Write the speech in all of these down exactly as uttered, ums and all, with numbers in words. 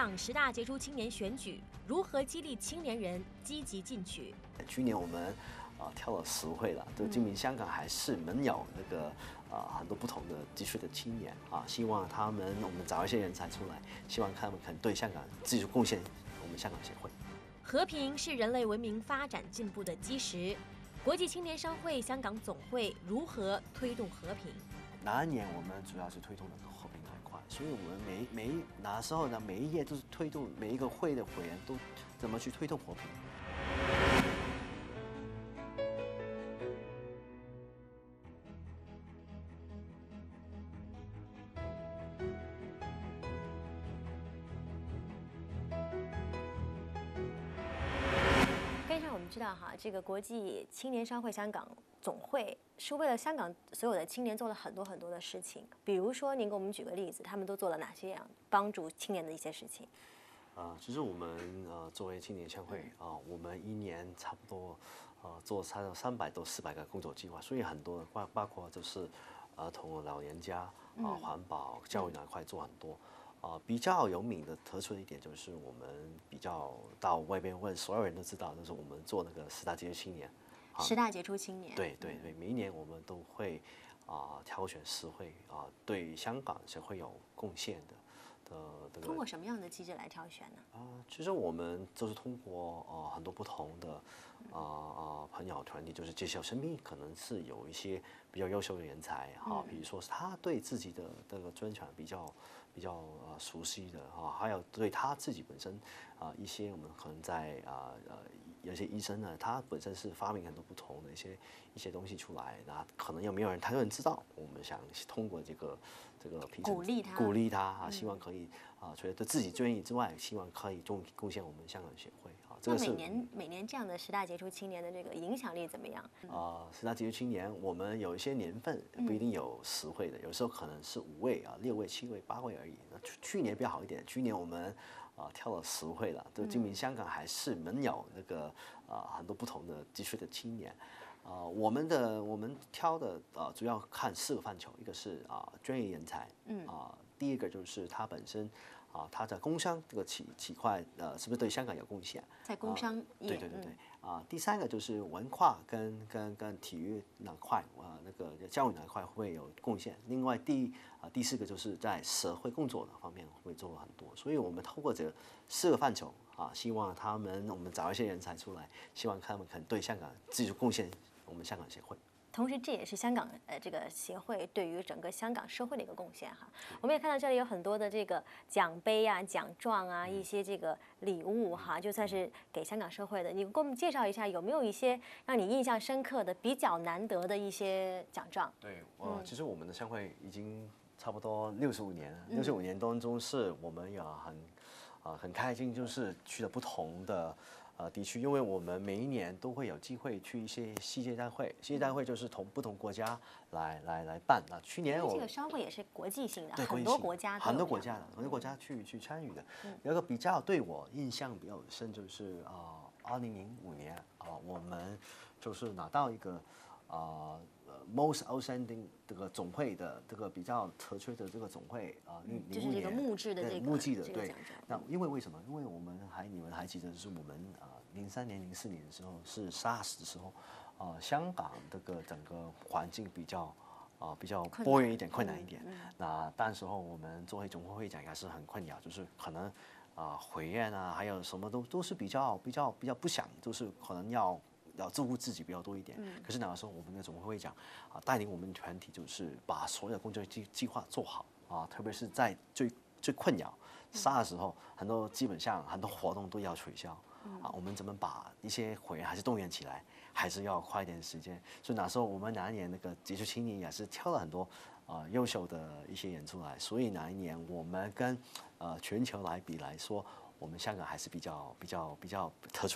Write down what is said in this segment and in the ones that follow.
港十大杰出青年选举如何激励青年人积极进取？ 去年我们啊、呃、挑了十位了，就证明香港还是能有那个啊、呃、很多不同的地区的青年啊，希望他们我们找一些人才出来，希望他们可能对香港继续贡献我们香港协会。 和平是人类文明发展进步的基石。国际青年商会香港总会如何推动和平？ 哪一年我们主要是推动那个和平这一块，所以我们每每一哪时候呢，每一页都是推动每一个会的会员都怎么去推动和平。 跟上我们知道哈，这个国际青年商会香港总会是为了香港所有的青年做了很多很多的事情。比如说，您给我们举个例子，他们都做了哪些样帮助青年的一些事情？ 啊、呃，其实我们呃作为青年商会啊、呃，我们一年差不多呃做三三百到四百个工作计划，所以很多包包括就是儿童、老人家啊、呃、环保、教育那块做很多。啊，比较有名的突出的一点就是我们比较到外边问所有人都知道，就是我们做那个十大杰出青年。 啊、十大杰出青年。 对对对，每一年我们都会啊、呃、挑选十位啊、呃、对香港是会有贡献的。的这个通过什么样的机制来挑选呢？ 啊、呃，其实我们就是通过呃很多不同的啊啊、呃、朋友团体，就是介绍身边可能是有一些比较优秀的人才哈、嗯，比如说是他对自己的这个专长比较比较呃熟悉的哈，还有对他自己本身啊、呃、一些我们可能在啊 呃, 呃有些医生呢，他本身是发明很多不同的一些一些东西出来，那可能又没有人太多人知道，我们想通过这个这个评审鼓励他， 鼓励他啊，希望可以啊、呃，除了对自己专业之外，希望可以贡贡献我们香港协会啊。这个是每年每年这样的十大杰出青年的这个影响力怎么样？ 啊、呃，十大杰出青年，我们有一些年份不一定有十位的，有时候可能是五位啊、六位、七位、八位而已。那去去年比较好一点，去年我们啊、呃、挑了十位了，就证明香港还是能有那个啊、呃、很多不同的地区的青年。啊、呃，我们的我们挑的啊、呃、主要看四个范畴，一个是啊、呃、专业人才，嗯啊、呃，第一个就是他本身。啊，他在工商这个企企块，呃，是不是对香港有贡献？ 在工商业， 对对对对。啊、嗯，第三个就是文化跟跟跟体育那块，啊、呃，那个教育那块会有贡献。另外第啊、呃、第四个就是在社会工作的方面会做了很多。所以我们透过这四个范畴啊，希望他们我们找一些人才出来，希望他们可能对香港继续贡献我们香港协会。 同时，这也是香港呃这个协会对于整个香港社会的一个贡献哈。我们也看到这里有很多的这个奖杯啊、奖状啊，一些这个礼物哈，就算是给香港社会的。你给我们介绍一下，有没有一些让你印象深刻的、比较难得的一些奖状？ 对，呃，嗯、其实我们的商会已经差不多六十五年了，六十五年当中是我们也很啊、呃、很开心，就是去了不同的。呃，地区，因为我们每一年都会有机会去一些世界大会，世界大会就是从不同国家来来来办。那去年我这个商会也是国际性的， 对很多国家很多国家的很多国家去去参与的。嗯、有一个比较对我印象比较深，就是啊，二零零五年啊、呃，我们就是拿到一个啊、呃、most outstanding 这个总会的这个比较突出的这个总会啊，零零五年就是这个木质的这个木质的这对。那因为为什么？因为我们还你们还记得，就是我们啊零三年、零四年的时候是 SARS 的时候，啊、呃、香港这个整个环境比较啊、呃、比较多元一点、困难一点。嗯嗯、那当时候我们作为总会会长也是很困扰，就是可能啊会员啊还有什么都都是比较比较比较不想，就是可能要。要照顾自己比较多一点，嗯、可是那个时候我们的总会会长啊带领我们团体，就是把所有工作计计划做好啊，特别是在最最困扰杀的时候，很多基本上很多活动都要取消，嗯、啊，我们怎么把一些会员还是动员起来，还是要花一点时间。所以那时候我们那一年那个杰出青年也是挑了很多啊优秀的一些人出来，所以那一年我们跟呃全球来比来说。我们香港还是比较比较比较特殊一点。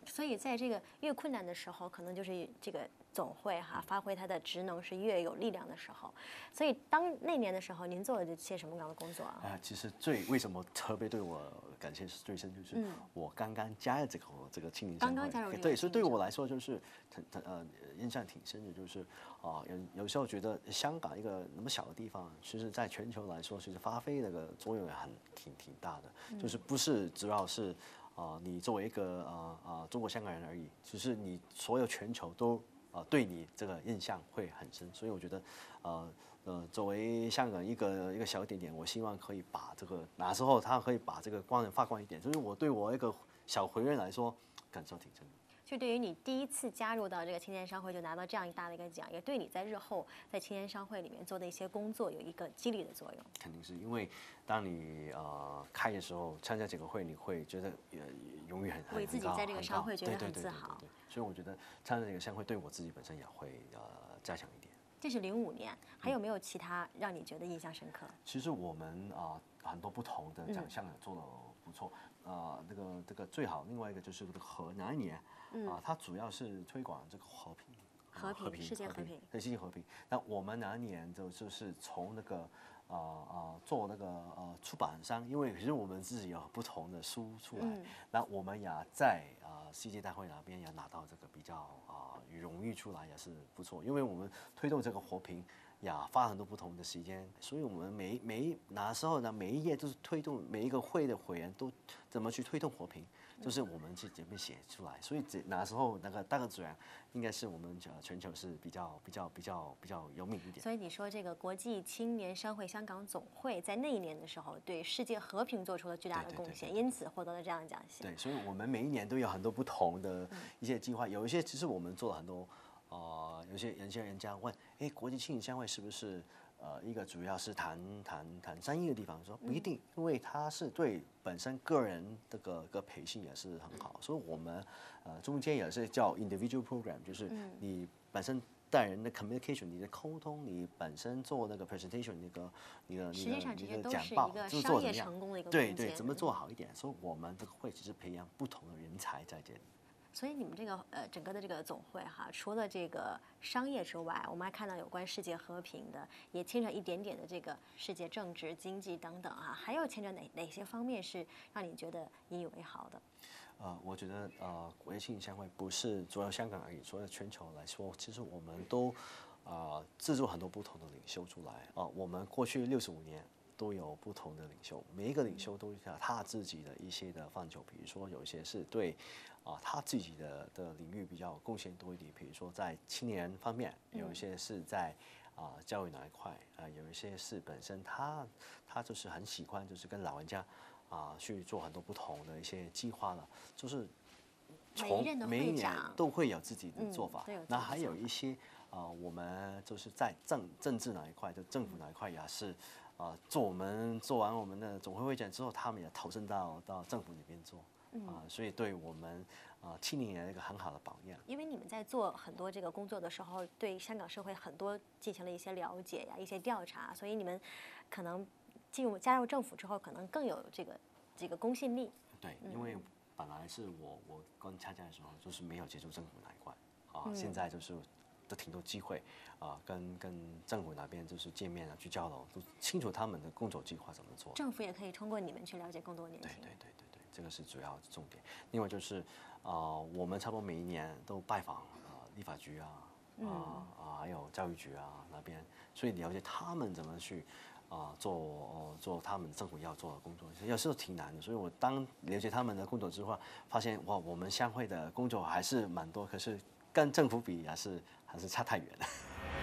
所以在这个越困难的时候，可能就是这个总会哈发挥它的职能是越有力量的时候。所以当那年的时候，您做了这些什么样的工作啊？ 啊、其实最为什么特别对我感谢是最深，就是我刚刚加入这个这个青年商会， 刚刚加入这个对，所以对青年我来说就是很很呃印象挺深的，就是啊、有有时候觉得香港一个那么小的地方，其实在全球来说，其实发挥那个作用也很挺挺大的，就是不是主要是。啊、你作为一个呃呃中国香港人而已，就是你所有全球都呃对你这个印象会很深，所以我觉得，呃呃，作为香港一个一个小点点，我希望可以把这个哪时候他可以把这个光发光一点，就是我对我一个小回人来说，感受挺深的。 就对于你第一次加入到这个青年商会就拿到这样一大的一个奖，也对你在日后在青年商会里面做的一些工作有一个激励的作用。 肯定是因为当你呃开的时候参加这个会，你会觉得呃永远很为自己在这个商会觉得很自豪。 所以我觉得参加这个商会对我自己本身也会呃加强一点。 这是零五年，还有没有其他让你觉得印象深刻？ 其实我们啊、呃、很多不同的奖项也做得不错。呃，那个这个最好，另外一个就是这个和哪一年啊、它主要是推广这个和平。 和平，世界和平， 对，世界和平。那我们哪一年就就是从那个呃呃做那个呃出版商，因为其实我们自己有不同的书出来，那、嗯、我们也在呃世界大会那边也拿到这个比较啊、呃、荣誉出来也是不错，因为我们推动这个和平。呀，花很多不同的时间，所以我们每每哪时候呢，每一页都是推动每一个会的会员都怎么去推动和平，就是我们去这边写出来。所以这哪时候那个大个资源，应该是我们呃全球是比较比较比较比较有名一点。 所以你说这个国际青年商会香港总会在那一年的时候，对世界和平做出了巨大的贡献，因此获得了这样的奖项。 对，所以我们每一年都有很多不同的一些计划，有一些其实我们做了很多。呃，有些有些人家问，哎，国际青年商会是不是呃一个主要是谈谈谈生意的地方？说不一定，因为它是对本身个人这个个培训也是很好，所以我们呃中间也是叫 individual program， 就是你本身带人的 communication， 你的沟通，你本身做那个 presentation， 那个你的你的你的讲报，就做怎么样？对对，怎么做好一点？所以我们这个会只是培养不同的人才在这里。 所以你们这个呃整个的这个总会哈，除了这个商业之外，我们还看到有关世界和平的，也牵扯一点点的这个世界政治、经济等等哈，还有牵扯哪哪些方面是让你觉得引以为豪的？ 呃，我觉得呃，国际青年商会不是主要香港而已，所有全球来说，其实我们都啊、呃、制作很多不同的领袖出来啊、呃。我们过去六十五年都有不同的领袖，每一个领袖都有他自己的一些的范畴，比如说有一些是对。啊，他自己的的领域比较贡献多一点，比如说在青年方面，有一些是在啊、呃、教育那一块，啊、呃、有一些是本身他他就是很喜欢，就是跟老人家啊、呃、去做很多不同的一些计划了，就是从每一年都会有自己的做法。 嗯、 那还有一些啊、呃，我们就是在政政治那一块，就政府那一块也是啊、呃，做我们做完我们的总会会展之后，他们也投身到到政府里边做。啊、呃，所以对我们啊、呃、青年人一个很好的榜样。 因为你们在做很多这个工作的时候，对香港社会很多进行了一些了解呀、一些调查，所以你们可能进入加入政府之后，可能更有这个这个公信力。 对，因为本来是我我刚参加的时候就是没有接触政府那一块啊、呃，现在就是都挺多机会啊、呃，跟跟政府那边就是见面啊，去交流，都清楚他们的工作计划怎么做。 政府也可以通过你们去了解更多年轻人。 对对对对。这个是主要的重点。另外就是，呃，我们差不多每一年都拜访呃立法局啊，啊、呃、啊还有教育局啊那边，所以了解他们怎么去啊、呃、做、呃、做他们政府要做的工作，有时候挺难的。所以我当了解他们的工作之后，发现哇，我们商会的工作还是蛮多，可是跟政府比还是还是差太远了。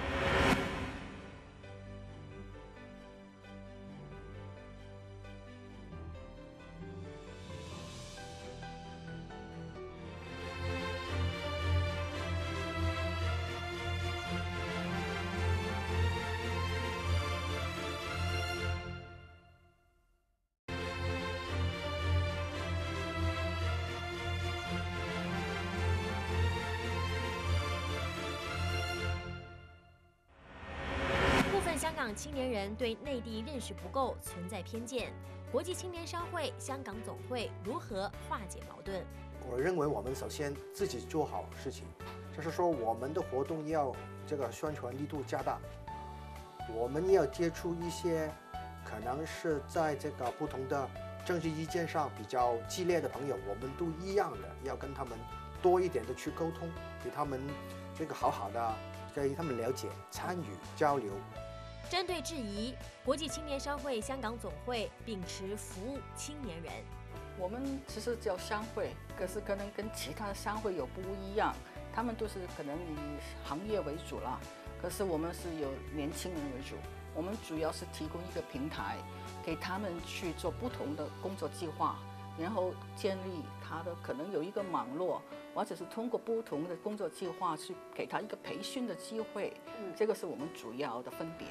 香港青年人对内地认识不够，存在偏见。国际青年商会香港总会如何化解矛盾？ 我认为我们首先自己做好事情，就是说我们的活动要这个宣传力度加大，我们要接触一些可能是在这个不同的政治意见上比较激烈的朋友，我们都一样的要跟他们多一点的去沟通，给他们这个好好的给他们了解、参与、交流。 针对质疑，国际青年商会香港总会秉持服务青年人。 我们其实叫商会，可是可能跟其他的商会有不一样，他们都是可能以行业为主了，可是我们是有年轻人为主。我们主要是提供一个平台，给他们去做不同的工作计划，然后建立他的可能有一个网络，或者是通过不同的工作计划去给他一个培训的机会。嗯，这个是我们主要的分别。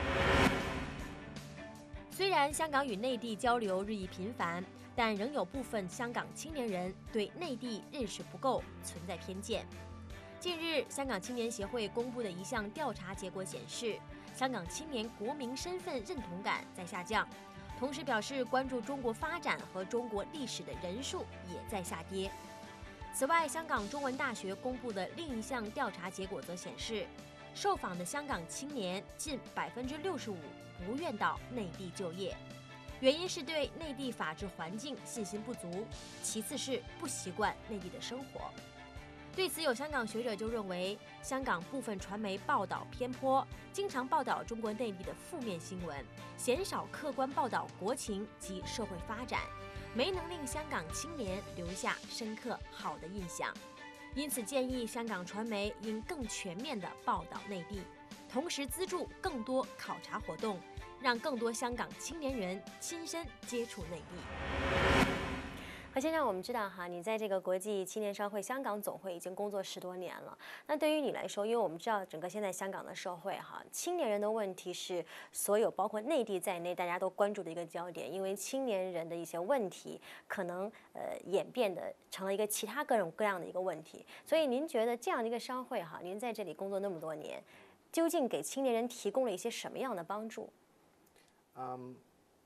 虽然香港与内地交流日益频繁，但仍有部分香港青年人对内地认识不够，存在偏见。近日，香港青年协会公布的一项调查结果显示，香港青年国民身份认同感在下降，同时表示关注中国发展和中国历史的人数也在下跌。此外，香港中文大学公布的另一项调查结果则显示，受访的香港青年近百分之六十五不愿到内地就业，原因是对内地法治环境信心不足，其次是不习惯内地的生活。对此，有香港学者就认为，香港部分传媒报道偏颇，经常报道中国内地的负面新闻，鲜少客观报道国情及社会发展，没能令香港青年留下深刻好的印象。因此，建议香港传媒应更全面地报道内地，同时资助更多考察活动，让更多香港青年人亲身接触内地。何先生，我们知道哈，你在这个国际青年商会香港总会已经工作十多年了。那对于你来说，因为我们知道整个现在香港的社会哈，青年人的问题是所有包括内地在内大家都关注的一个焦点，因为青年人的一些问题可能呃演变的成了一个其他各种各样的一个问题。所以您觉得这样的一个商会哈，您在这里工作那么多年，究竟给青年人提供了一些什么样的帮助？ 嗯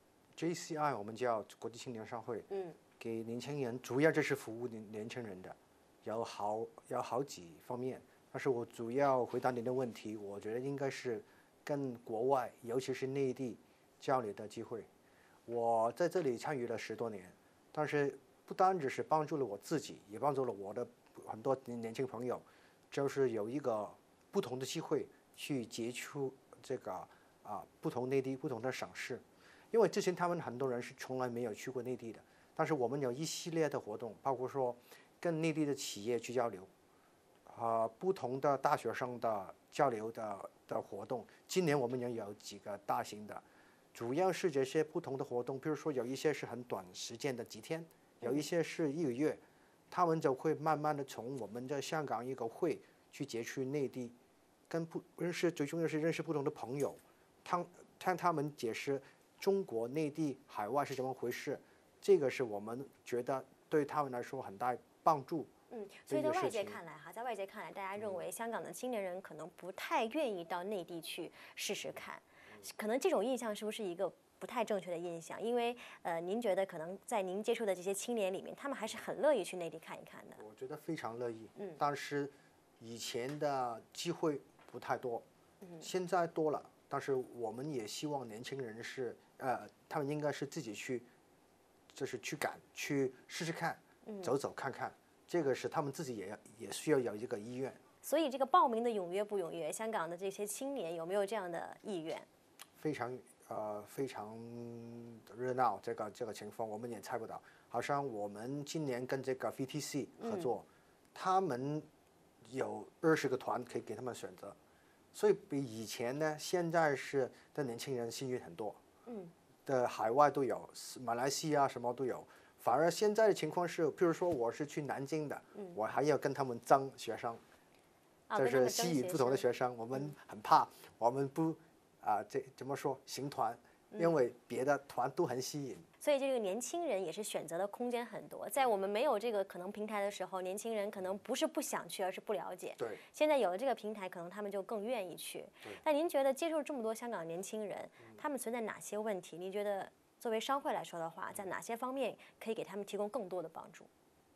，J C I 我们叫国际青年商会， 嗯。 给年轻人主要就是服务年年轻人的，有好有好几方面。但是我主要回答您的问题，我觉得应该是跟国外，尤其是内地交流的机会。我在这里参与了十多年，但是不单只是帮助了我自己，也帮助了我的很多年轻朋友，就是有一个不同的机会去接触这个啊不同内地不同的省市，因为之前他们很多人是从来没有去过内地的。但是我们有一系列的活动，包括说跟内地的企业去交流，呃，不同的大学生的交流的的活动。今年我们也有几个大型的，主要是这些不同的活动，比如说有一些是很短时间的几天，有一些是一个月，他们就会慢慢的从我们的香港一个会去接触内地，跟不认识，最重要是认识不同的朋友，听听他们解释中国内地海外是怎么回事。这个是我们觉得对他们来说很大帮助。 嗯，所以在外界看来哈，在外界看来，大家认为香港的青年人可能不太愿意到内地去试试看，可能这种印象是不是一个不太正确的印象？因为呃，您觉得可能在您接触的这些青年里面，他们还是很乐意去内地看一看的。 我觉得非常乐意， 嗯， 但是以前的机会不太多，嗯，现在多了。但是我们也希望年轻人是呃，他们应该是自己去。就是去赶去试试看，走走看看，这个是他们自己也也需要有一个意愿。 所以这个报名的踊跃不踊跃？香港的这些青年有没有这样的意愿？ 非常呃非常热闹，这个这个情况我们也猜不到。好像我们今年跟这个 V T C 合作，嗯、他们有二十个团可以给他们选择，所以比以前呢，现在是的年轻人幸运很多。嗯。的海外都有，马来西亚什么都有。反而现在的情况是，譬如说我是去南京的，嗯、我还要跟他们争学生， 哦、 就是吸引不同的学生。我们很怕，嗯、我们不啊、呃，这怎么说行团？因为别的团都很吸引。 所以这个年轻人也是选择的空间很多。在我们没有这个可能平台的时候，年轻人可能不是不想去，而是不了解。 对。 现在有了这个平台，可能他们就更愿意去。 对。 那您觉得接触这么多香港年轻人，他们存在哪些问题？您觉得作为商会来说的话，在哪些方面可以给他们提供更多的帮助？ 嗯，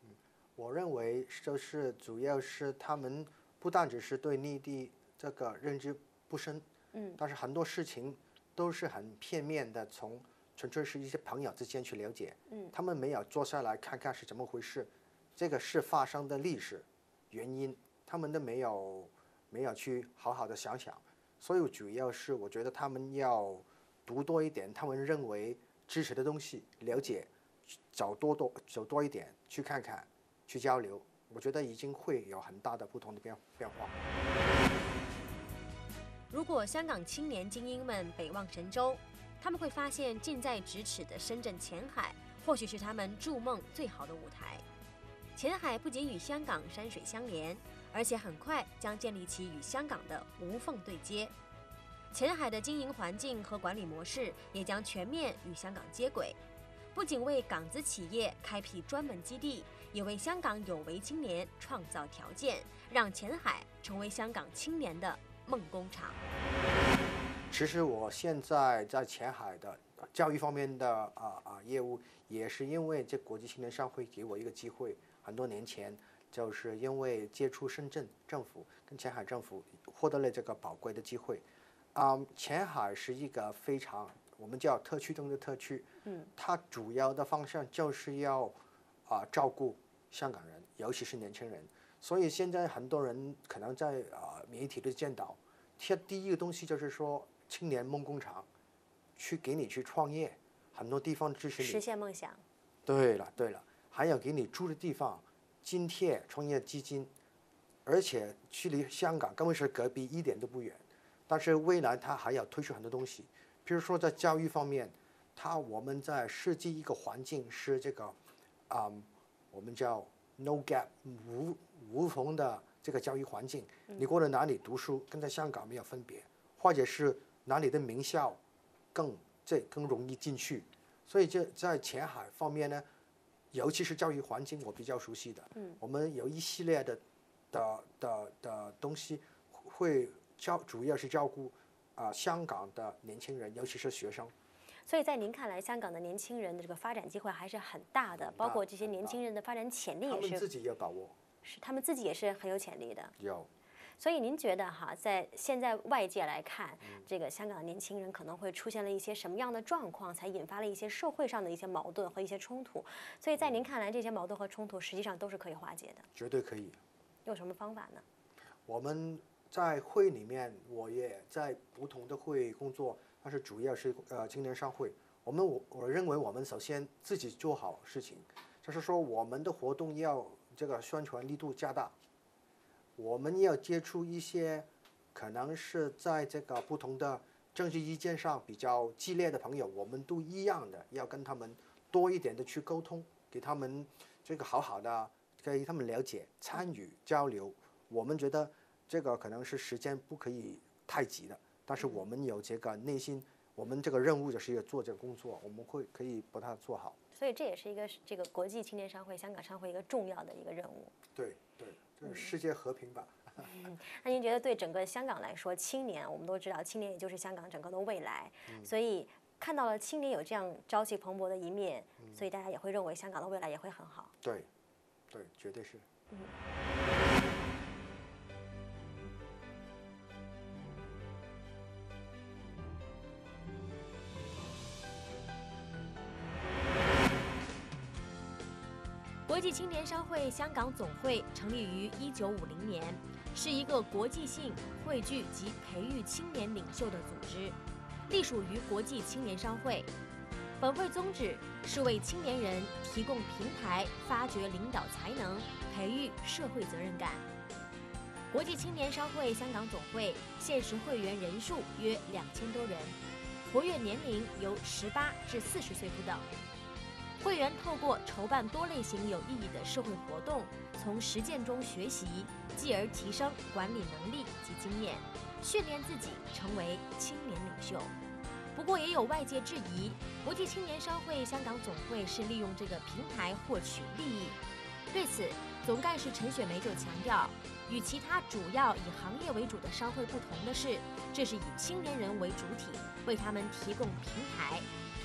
我认为就是主要是他们不但只是对内地这个认知不深， 嗯， 但是很多事情都是很片面的，从纯粹是一些朋友之间去了解， 嗯， 他们没有坐下来看看是怎么回事，这个事发生的历史原因，他们都没有没有去好好的想想，所以主要是我觉得他们要读多一点，他们认为支持的东西，了解，找多多走多一点，去看看，去交流，我觉得已经会有很大的不同的变变化。 如果香港青年精英们北望神州，他们会发现近在咫尺的深圳前海，或许是他们筑梦最好的舞台。前海不仅与香港山水相连，而且很快将建立起与香港的无缝对接。前海的经营环境和管理模式也将全面与香港接轨，不仅为港资企业开辟专门基地，也为香港有为青年创造条件，让前海成为香港青年的梦工厂。 其实我现在在前海的教育方面的啊啊业务，也是因为这国际青年商会给我一个机会。很多年前，就是因为接触深圳政府跟前海政府，获得了这个宝贵的机会。啊、嗯，前海是一个非常我们叫特区中的特区， 嗯， 它主要的方向就是要啊、照顾香港人，尤其是年轻人。所以现在很多人可能在啊、媒体的见到，第第一个东西就是说青年梦工厂，去给你去创业，很多地方支持你实现梦想。 对了对了，还有给你住的地方，津贴、创业基金，而且距离香港根本是隔壁，一点都不远。但是未来它还要推出很多东西，比如说在教育方面，它我们在设计一个环境是这个，啊、嗯，我们叫 no gap 无无缝的这个教育环境。你过了哪里读书，跟在香港没有分别，或者是哪里的名校更这更容易进去。所以这在前海方面呢，尤其是教育环境，我比较熟悉的， 嗯， 我们有一系列的的的的东西会照，主要是照顾啊、呃、香港的年轻人，尤其是学生。 所以在您看来，香港的年轻人的这个发展机会还是很大的，包括这些年轻人的发展潜力也是， 他们自己要把握， 是他们自己也是很有潜力的。 有。 所以您觉得哈，在现在外界来看，这个香港的年轻人可能会出现了一些什么样的状况，才引发了一些社会上的一些矛盾和一些冲突？所以在您看来，这些矛盾和冲突实际上都是可以化解的。 绝对可以。 用什么方法呢？ 我们在会里面，我也在不同的会工作，但是主要是呃青年商会。我们我我认为我们首先自己做好事情，就是说我们的活动要这个宣传力度加大。我们要接触一些可能是在这个不同的政治意见上比较激烈的朋友，我们都一样的要跟他们多一点的去沟通，给他们这个好好的给他们了解、参与、交流。我们觉得这个可能是时间不可以太急的，但是我们有这个内心，我们这个任务就是要做这个工作，我们会可以把它做好。 所以这也是一个这个国际青年商会、香港商会一个重要的一个任务。 对对，就是世界和平吧。 嗯，那您觉得对整个香港来说，青年我们都知道，青年也就是香港整个的未来， 嗯、 所以看到了青年有这样朝气蓬勃的一面，嗯、所以大家也会认为香港的未来也会很好。 对，对，绝对是。 嗯。国际青年商会香港总会成立于一九五零年，是一个国际性汇聚及培育青年领袖的组织，隶属于国际青年商会。本会宗旨是为青年人提供平台，发掘领导才能，培育社会责任感。国际青年商会香港总会现时会员人数约两千多人，活跃年龄由十八至四十岁不等。会员透过筹办多类型有意义的社会活动，从实践中学习，继而提升管理能力及经验，训练自己成为青年领袖。不过，也有外界质疑，国际青年商会香港总会是利用这个平台获取利益。对此，总干事陈雪梅就强调，与其他主要以行业为主的商会不同的是，这是以青年人为主体，为他们提供平台。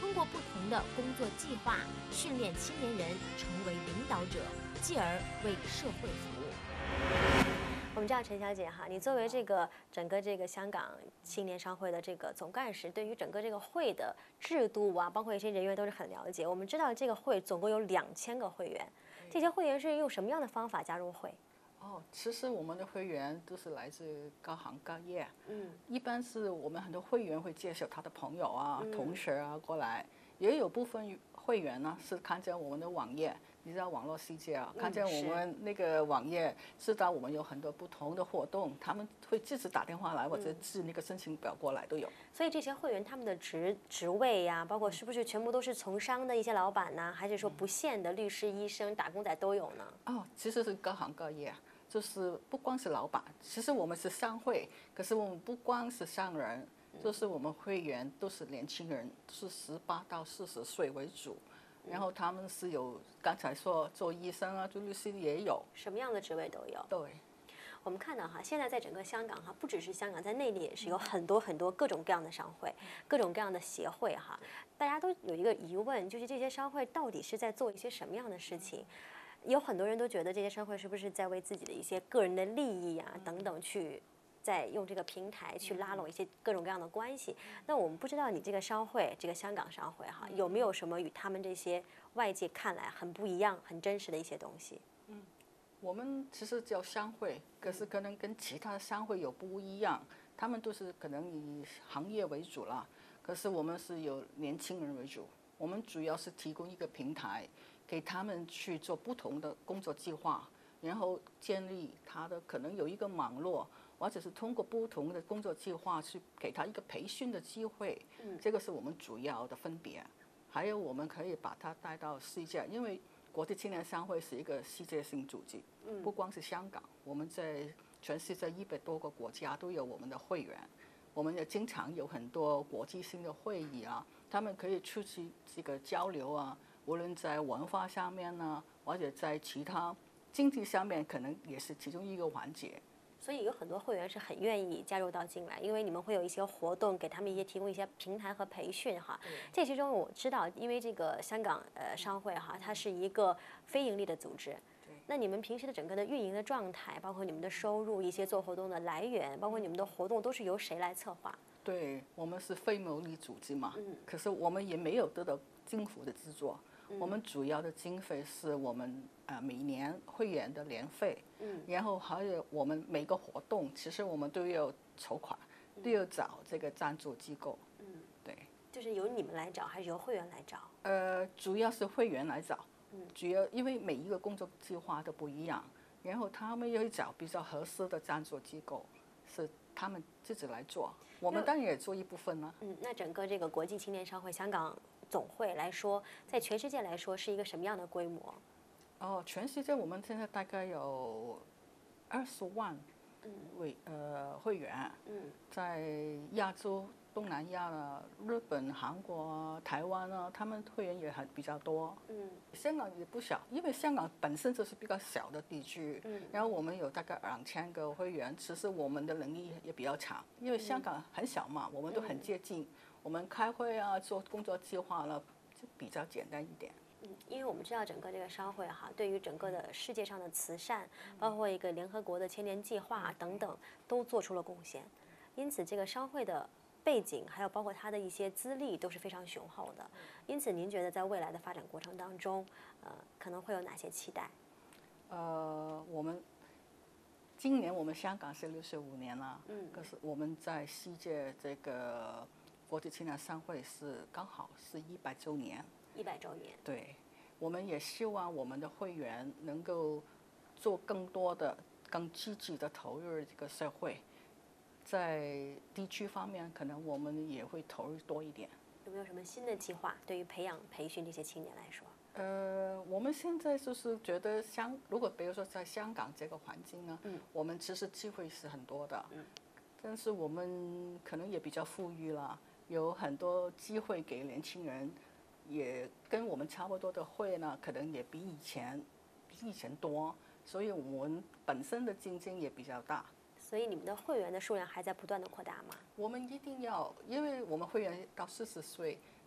通过不同的工作计划，训练青年人成为领导者，继而为社会服务。 我们知道陈小姐哈，你作为这个整个这个香港青年商会的这个总干事，对于整个这个会的制度啊，包括一些人员都是很了解。我们知道这个会总共有两千个会员，这些会员是用什么样的方法加入会？ 哦，其实我们的会员都是来自各行各业， 嗯， 一般是我们很多会员会介绍他的朋友啊、 嗯、 同学啊过来，也有部分会员呢是看见我们的网页。你知道网络世界啊，看见我们那个网页，知道我们有很多不同的活动，他们会自己打电话来，或者寄那个申请表过来都有。 所以这些会员他们的职职位呀、啊，包括是不是全部都是从商的一些老板呢，还是说不限的律师、医生、打工仔都有呢？ 哦，其实是各行各业，就是不光是老板，其实我们是商会，可是我们不光是商人，就是我们会员都是年轻人，是十八到四十岁为主。然后他们是有刚才说做医生啊、做律师也有， 什么样的职位都有。 对， 我们看到哈，现在在整个香港哈，不只是香港，在内地也是有很多很多各种各样的商会，各种各样的协会哈。大家都有一个疑问，就是这些商会到底是在做一些什么样的事情？有很多人都觉得这些商会是不是在为自己的一些个人的利益啊等等去。在用这个平台去拉拢一些各种各样的关系，那我们不知道你这个商会，这个香港商会哈，有没有什么与他们这些外界看来很不一样、很真实的一些东西？ 嗯，我们其实叫商会，可是可能跟其他的商会有不一样，他们都是可能以行业为主啦，可是我们是有年轻人为主，我们主要是提供一个平台，给他们去做不同的工作计划，然后建立他的可能有一个网络。或者是通过不同的工作计划去给他一个培训的机会， 嗯， 这个是我们主要的分别。还有我们可以把它带到世界，因为国际青年商会是一个世界性组织， 嗯， 不光是香港，我们在全世界一百多个国家都有我们的会员，我们也经常有很多国际性的会议啊，他们可以出去这个交流啊，无论在文化上面呢，或者在其他经济上面，可能也是其中一个环节。 所以有很多会员是很愿意加入到进来，因为你们会有一些活动，给他们一些提供一些平台和培训哈。这其中我知道，因为这个香港呃商会哈，它是一个非盈利的组织。那你们平时的整个的运营的状态，包括你们的收入、一些做活动的来源，包括你们的活动，都是由谁来策划？ 对，我们是非牟利组织嘛， 嗯， 可是我们也没有得到政府的资助。我们主要的经费是我们呃每年会员的年费， 嗯， 然后还有我们每个活动，其实我们都要筹款，都要找这个赞助机构， 嗯， 对， 就是由你们来找还是由会员来找？ 呃，主要是会员来找， 嗯， 主要因为每一个工作计划都不一样，然后他们要找比较合适的赞助机构，是他们自己来做，我们当然也做一部分呢。 嗯，那整个这个国际青年商会香港总会来说，在全世界来说是一个什么样的规模？ 哦，全世界我们现在大概有二十万位呃会员， 嗯， 在亚洲、东南亚啊、日本、韩国、台湾啊，他们会员也很比较多。 嗯， 香港也不小，因为香港本身就是比较小的地区， 嗯， 然后我们有大概两千个会员，其实我们的能力也比较强，因为香港很小嘛，我们都很接近。我们开会啊，做工作计划呢，就比较简单一点。 嗯，因为我们知道整个这个商会哈，对于整个的世界上的慈善，包括一个联合国的千年计划等等，都做出了贡献。因此，这个商会的背景，还有包括它的一些资历，都是非常雄厚的。因此，您觉得在未来的发展过程当中，呃，可能会有哪些期待？ 呃，我们今年我们香港是六十五年了， 嗯， 可是我们在世界这个国际青年商会是刚好是一百周年。 一百周年。 对，我们也希望我们的会员能够做更多的、更积极的投入这个社会。在地区方面，可能我们也会投入多一点。 有没有什么新的计划，对于培养、培训这些青年来说？ 呃，我们现在就是觉得香，如果比如说在香港这个环境呢， 嗯， 我们其实机会是很多的， 嗯， 但是我们可能也比较富裕了，有很多机会给年轻人。也跟我们差不多的会呢，可能也比以前比以前多，所以我们本身的竞争也比较大。 所以你们的会员的数量还在不断的扩大吗？ 我们一定要，因为我们会员到四十岁，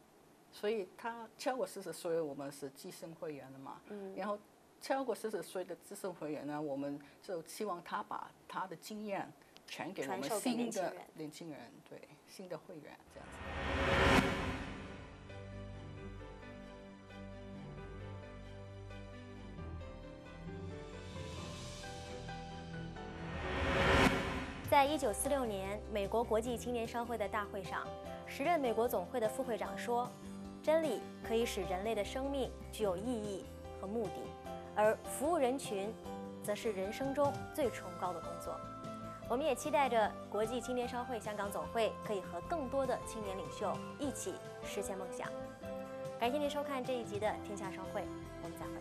所以他超过四十岁，我们是资深会员了嘛。嗯。然后超过四十岁的资深会员呢，我们就希望他把他的经验传给我们新的年轻人，对新的会员这样子。 在一九四六年美国国际青年商会的大会上，时任美国总会的副会长说：“真理可以使人类的生命具有意义和目的，而服务人群，则是人生中最崇高的工作。”我们也期待着国际青年商会香港总会可以和更多的青年领袖一起实现梦想。感谢您收看这一集的《天下商会》，我们再会。